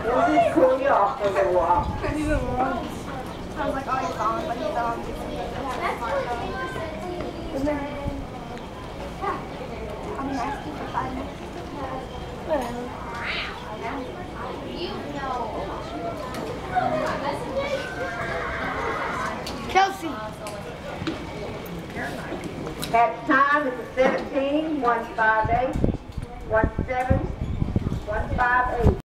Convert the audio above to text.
It'll just cool you off for a little while. I was like, oh, he's gone, but he's gone. I'm nasty for 5 minutes. Whatever. Kelsey. At time is 17, 158, 17, 158.